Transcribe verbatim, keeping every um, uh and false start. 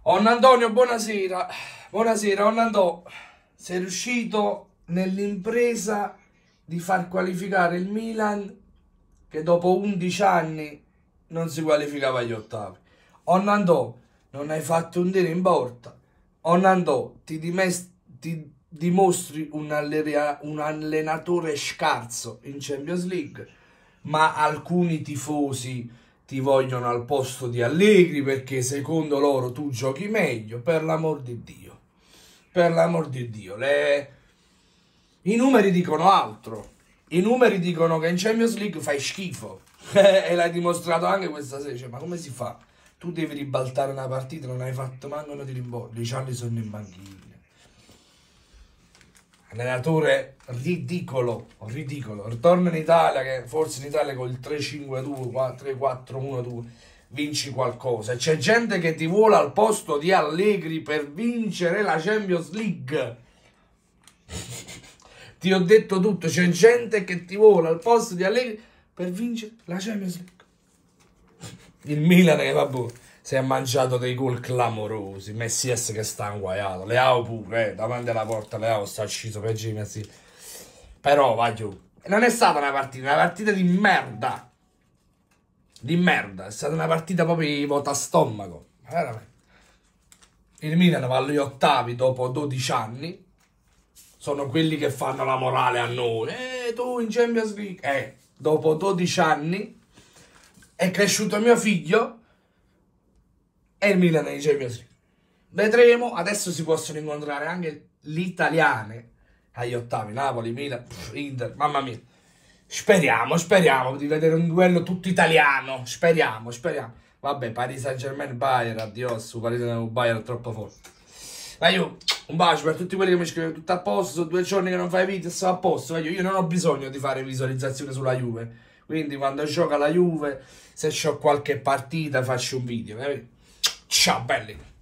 Onno Antonio, buonasera. Buonasera, Onno Antonio. Sei riuscito nell'impresa di far qualificare il Milan che dopo undici anni non si qualificava agli ottavi. Onno Antonio, non hai fatto un tiro in porta. Onno Antonio, ti, ti dimostri un, allena un allenatore scarso in Champions League, ma alcuni tifosi ti vogliono al posto di Allegri perché secondo loro tu giochi meglio. Per l'amor di Dio, per l'amor di Dio, le... i numeri dicono altro. I numeri dicono che in Champions League fai schifo e l'hai dimostrato anche questa sera. Cioè, ma come si fa? Tu devi ribaltare una partita, non hai fatto manco uno di rimborso. I Cialli sono in banchina. Allenatore ridicolo, ridicolo. Ritorna in Italia, che forse in Italia con il tre cinque due, tre quattro uno due vinci qualcosa. C'è gente che ti vuole al posto di Allegri per vincere la Champions League. Ti ho detto tutto, c'è gente che ti vuole al posto di Allegri per vincere la Champions League. Il Milan che vabbè si è mangiato dei gol clamorosi. Messias che sta inguaiato, Leao pure, eh, davanti alla porta Leao sta sciso peggio di Messi. Però va giù. Non è stata una partita, una partita di merda. Di merda, è stata una partita proprio di vota stomaco. Veramente. Il Milan va agli ottavi dopo dodici anni. Sono quelli che fanno la morale a noi. Eh, tu in Champions League. Eh, dopo dodici anni è cresciuto mio figlio e il Milan in Champions League. Vedremo, adesso si possono incontrare anche gli italiani agli ottavi, Napoli, Milan, Inter, mamma mia. Speriamo, speriamo di vedere un duello tutto italiano, speriamo, speriamo. Vabbè, Paris Saint-Germain, Bayern, addios, Paris Saint-Germain, Bayern è troppo forte. Ma io, un bacio per tutti quelli che mi scrivono tutto a posto, sono due giorni che non fai video, sto a posto. Io non ho bisogno di fare visualizzazione sulla Juve, quindi quando gioca la Juve, se ho qualche partita faccio un video, capito? Ciao belli!